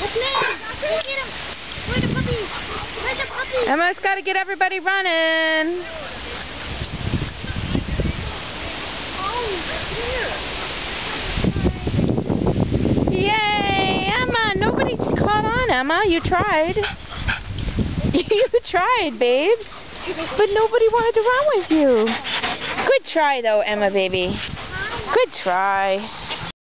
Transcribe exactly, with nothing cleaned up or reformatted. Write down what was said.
Where the puppies? Where the puppies? Emma's got to get everybody running. Yay, Emma! Nobody caught on, Emma. You tried. You tried, babe. But nobody wanted to run with you. Good try, though, Emma, baby. Good try.